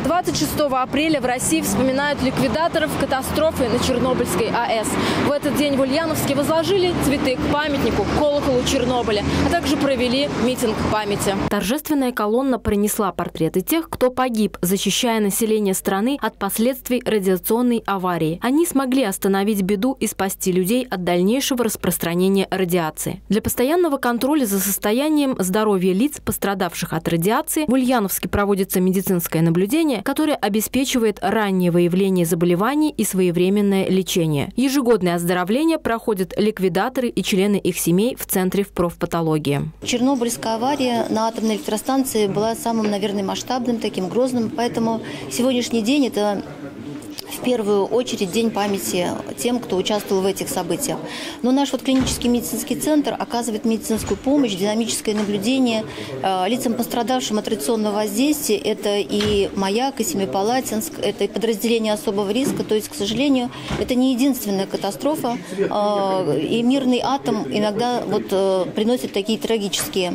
26 апреля в России вспоминают ликвидаторов катастрофы на Чернобыльской АЭС. В этот день в Ульяновске возложили цветы к памятнику, колоколу Чернобыля, а также провели митинг памяти. Торжественная колонна принесла портреты тех, кто погиб, защищая население страны от последствий радиационной аварии. Они смогли остановить беду и спасти людей от дальнейшего распространения радиации. Для постоянного контроля за состоянием здоровья лиц, пострадавших от радиации, в Ульяновске проводится медицинское наблюдение, которое обеспечивает раннее выявление заболеваний и своевременное лечение. Ежегодное оздоровление проходят ликвидаторы и члены их семей в Центре профпатологии. Чернобыльская авария на атомной электростанции была самым, наверное, масштабным, таким грозным. Поэтому сегодняшний день – это в первую очередь день памяти тем, кто участвовал в этих событиях. Но наш клинический медицинский центр оказывает медицинскую помощь, динамическое наблюдение лицам, пострадавшим от радиационного воздействия. Это и Маяк, и Семипалатинск, это и подразделение особого риска. То есть, к сожалению, это не единственная катастрофа. И мирный атом иногда приносит такие трагические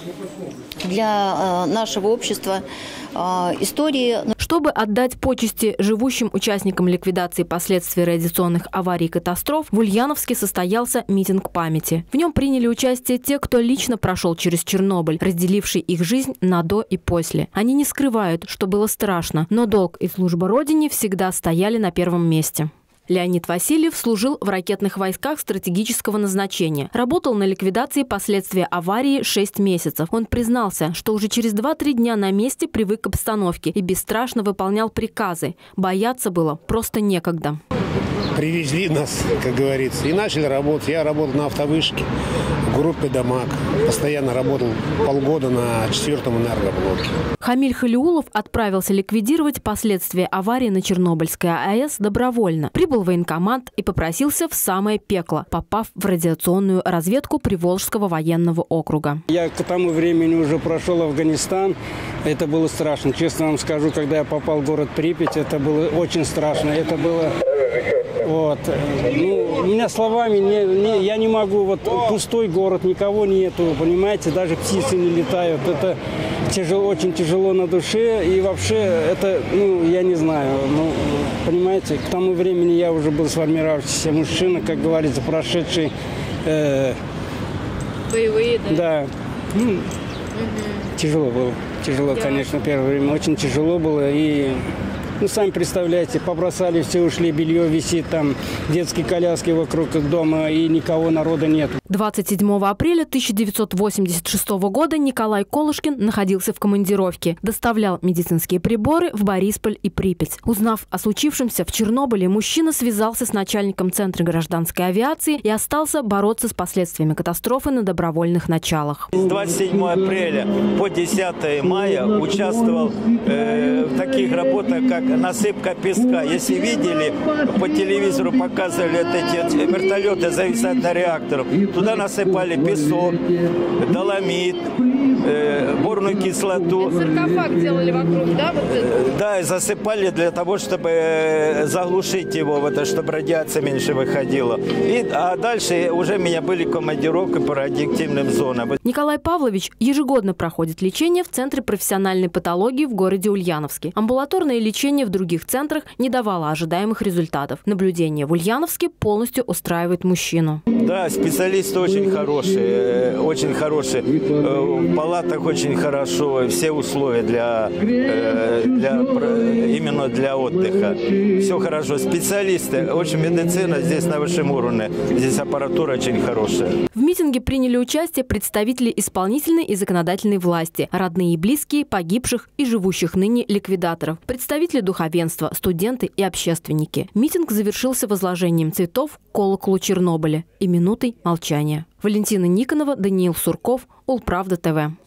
для нашего общества истории. Чтобы отдать почести живущим участникам ликвидации последствий радиационных аварий и катастроф, в Ульяновске состоялся митинг памяти. В нем приняли участие те, кто лично прошел через Чернобыль, разделивший их жизнь на до и после. Они не скрывают, что было страшно, но долг и служба Родине всегда стояли на первом месте. Леонид Васильев служил в ракетных войсках стратегического назначения. Работал на ликвидации последствий аварии 6 месяцев. Он признался, что уже через 2-3 дня на месте привык к обстановке и бесстрашно выполнял приказы. Бояться было просто некогда. Привезли нас, как говорится, и начали работать. Я работал на автовышке в группе «Дамаг». Постоянно работал полгода на 4-м энергоблоке. Хамиль Халиулов отправился ликвидировать последствия аварии на Чернобыльской АЭС добровольно. Прибыл в военкомат и попросился в самое пекло, попав в радиационную разведку Приволжского военного округа. Я к тому времени уже прошел Афганистан. Это было страшно. Честно вам скажу, когда я попал в город Припять, это было очень страшно. Это было... у меня словами, я не могу, пустой город, никого нету, понимаете, даже птицы не летают. Это очень тяжело на душе, и вообще это, я не знаю, понимаете, к тому времени я уже был сформировавшийся мужчина, как говорится, прошедший... Боевые, да? Да. Тяжело было, конечно, первое время, очень тяжело было, и... сами представляете, побросали все, ушли, белье висит, там детские коляски вокруг дома, и никого, народа нет. 27 апреля 1986 года Николай Колышкин находился в командировке. Доставлял медицинские приборы в Борисполь и Припять. Узнав о случившемся в Чернобыле, мужчина связался с начальником Центра гражданской авиации и остался бороться с последствиями катастрофы на добровольных началах. С 27 апреля по 10 мая участвовал в таких работах, как насыпка песка. Если видели, по телевизору показывали эти вертолеты зависают на реакторах. Туда насыпали песок, доломит, борную кислоту. Саркофаг делали вокруг, да? Да, и засыпали для того, чтобы заглушить его, чтобы радиация меньше выходила. А дальше уже у меня были командировки по радиоактивным зонам. Николай Павлович ежегодно проходит лечение в Центре профессиональной патологии в городе Ульяновске. Амбулаторное лечение в других центрах не давало ожидаемых результатов. Наблюдение в Ульяновске полностью устраивает мужчину. Да, специалисты очень хорошие, очень хорошие. В палатах очень хорошо, все условия именно для отдыха. Все хорошо. Специалисты, очень медицина здесь на высшем уровне. Здесь аппаратура очень хорошая. В митинге приняли участие представители исполнительной и законодательной власти, родные и близкие погибших и живущих ныне ликвидаторов, представители духовенства, студенты и общественники. Митинг завершился возложением цветов к колоколу Чернобыля и минутой молчания. Валентина Никонова, Даниил Сурков, Улправда ТВ.